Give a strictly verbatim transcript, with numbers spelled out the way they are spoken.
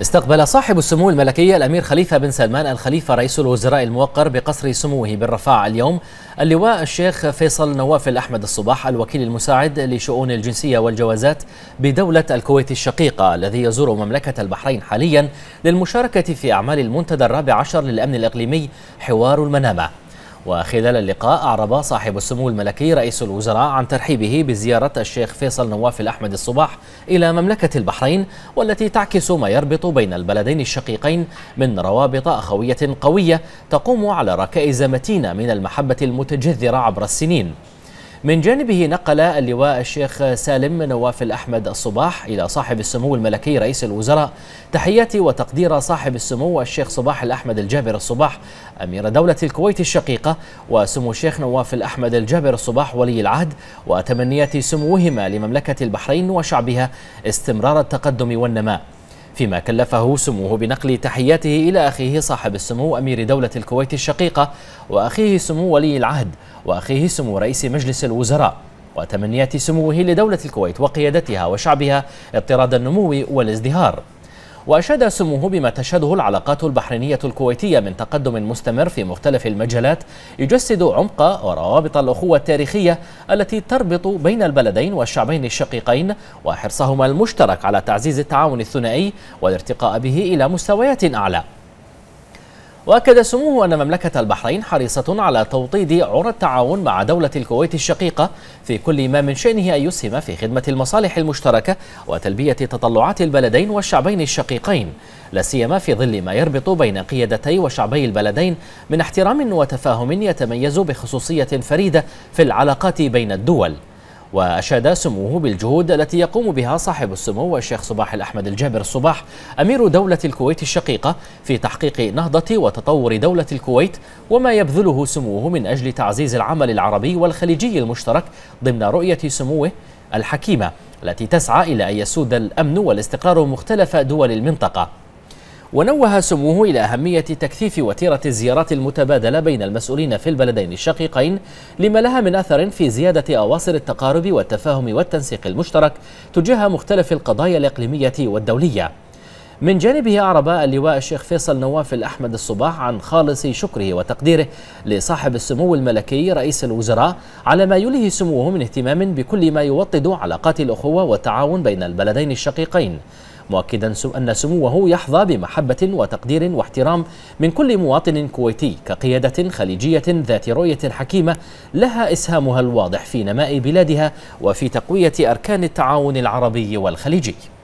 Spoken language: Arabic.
استقبل صاحب السمو الملكي الأمير خليفة بن سلمان الخليفة رئيس الوزراء الموقر بقصر سموه بالرفاع اليوم اللواء الشيخ فيصل نوافل أحمد الصباح الوكيل المساعد لشؤون الجنسية والجوازات بدولة الكويت الشقيقة، الذي يزور مملكة البحرين حاليا للمشاركة في أعمال المنتدى الرابع عشر للأمن الإقليمي حوار المنامة. وخلال اللقاء أعرب صاحب السمو الملكي رئيس الوزراء عن ترحيبه بزيارة الشيخ فيصل نوافل أحمد الصباح إلى مملكة البحرين، والتي تعكس ما يربط بين البلدين الشقيقين من روابط أخوية قوية تقوم على ركائز متينة من المحبة المتجذرة عبر السنين. من جانبه نقل اللواء الشيخ سالم نوافل أحمد الصباح إلى صاحب السمو الملكي رئيس الوزراء تحيات وتقدير صاحب السمو الشيخ صباح الأحمد الجابر الصباح أمير دولة الكويت الشقيقة وسمو الشيخ نوافل أحمد الجابر الصباح ولي العهد، وتمنيات سموهما لمملكة البحرين وشعبها استمرار التقدم والنماء، فيما كلفه سموه بنقل تحياته إلى أخيه صاحب السمو أمير دولة الكويت الشقيقة وأخيه سمو ولي العهد وأخيه سمو رئيس مجلس الوزراء، وتمنيات سموه لدولة الكويت وقيادتها وشعبها اضطراد النمو والازدهار. وأشاد سموه بما تشهده العلاقات البحرينية الكويتية من تقدم مستمر في مختلف المجالات يجسد عمق وروابط الأخوة التاريخية التي تربط بين البلدين والشعبين الشقيقين، وحرصهما المشترك على تعزيز التعاون الثنائي والارتقاء به إلى مستويات أعلى. وأكد سموه أن مملكة البحرين حريصة على توطيد عرى التعاون مع دولة الكويت الشقيقة في كل ما من شأنه أن يسهم في خدمة المصالح المشتركة وتلبية تطلعات البلدين والشعبين الشقيقين، لا سيما في ظل ما يربط بين قيادتي وشعبي البلدين من احترام وتفاهم يتميز بخصوصية فريدة في العلاقات بين الدول. وأشاد سموه بالجهود التي يقوم بها صاحب السمو الشيخ صباح الأحمد الجابر الصباح أمير دولة الكويت الشقيقة في تحقيق نهضة وتطور دولة الكويت، وما يبذله سموه من أجل تعزيز العمل العربي والخليجي المشترك ضمن رؤية سموه الحكيمة التي تسعى إلى أن يسود الأمن والاستقرار مختلف دول المنطقة. ونوه سموه إلى أهمية تكثيف وتيرة الزيارات المتبادلة بين المسؤولين في البلدين الشقيقين لما لها من أثر في زيادة أواصر التقارب والتفاهم والتنسيق المشترك تجاه مختلف القضايا الإقليمية والدولية. من جانبه أعرب اللواء الشيخ فيصل نوافل أحمد الصباح عن خالص شكره وتقديره لصاحب السمو الملكي رئيس الوزراء على ما يليه سموه من اهتمام بكل ما يوطد علاقات الأخوة والتعاون بين البلدين الشقيقين، مؤكدا أن سموه يحظى بمحبة وتقدير واحترام من كل مواطن كويتي كقيادة خليجية ذات رؤية حكيمة لها إسهامها الواضح في نماء بلادها وفي تقوية أركان التعاون العربي والخليجي.